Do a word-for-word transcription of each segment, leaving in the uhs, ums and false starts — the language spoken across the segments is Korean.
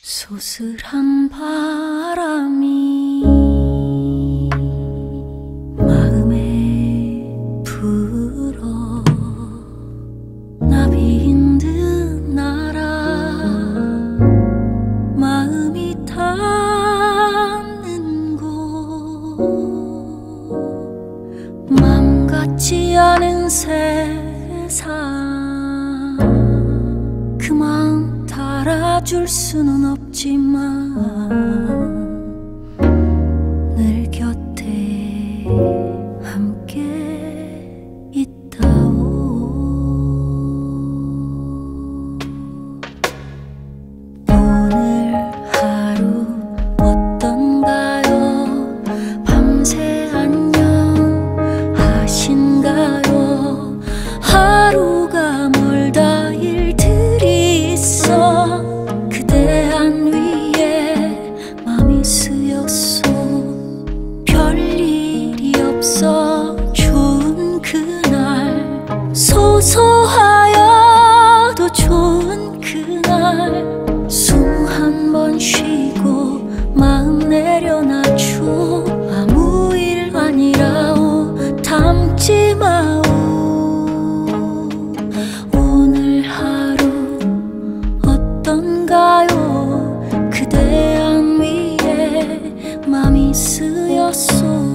소슬한 바람이 마음에 불어 나비인 듯 날아 마음이 닿는 곳 맘 같지 않은 세상 그만 달아줄 수는 없지만 늘 곁에 함께 있다오. 오늘 하루 어떤가요? 밤새 안녕 하신가요? 하루가 멀다 일들이 있어 그대 안 위에 맘이 쓰였소. 별일이 없어 좋은 그날 소소하여도 좋은 그날 숨 한 번 쉬고 마음 내려놔줘. 아무 일 아니라오 담지 마오. 오늘 하루 어떤가요? 그대 안 위에 맘이 쓰였소.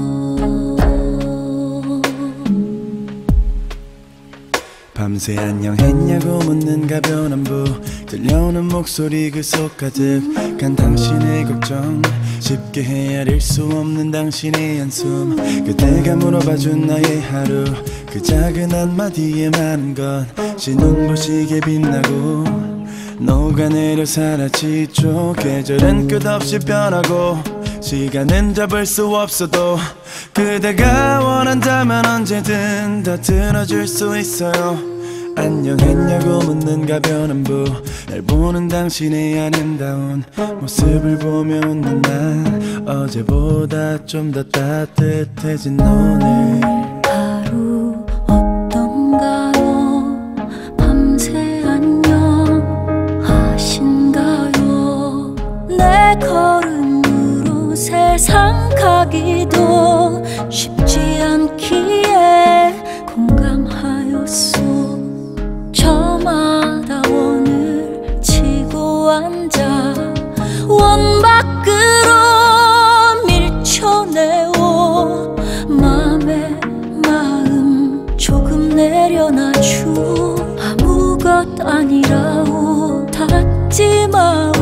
밤새 안녕했냐고 묻는 가벼운 안부 들려오는 목소리 그 속 가득한 당신의 걱정 쉽게 헤아릴 수 없는 당신의 한숨 그대가 물어봐준 나의 하루 그 작은 한마디에 많은 것이 눈부시게 빛나고 녹아내려 사라지죠. 계절은 끝없이 변하고 시간은 잡을 수 없어도 그대가 원한다면 언제든 다 들어줄 수 있어요. 안녕했냐고 묻는 가벼운 안부 날 보는 당신의 아름다운 모습을 보며 웃는 나 어제보다 좀 더 따뜻해진 오늘 하루 어떤가요? 밤새 안녕 하신가요? 내 걸음으로 세상 가기도 쉽지 않기에 공감하였소. 저마다 오늘 치고 앉아 원 밖으로 밀쳐내오. 맘에 마음 조금 내려놔줘. 아무것 아니라오 닿지 마오.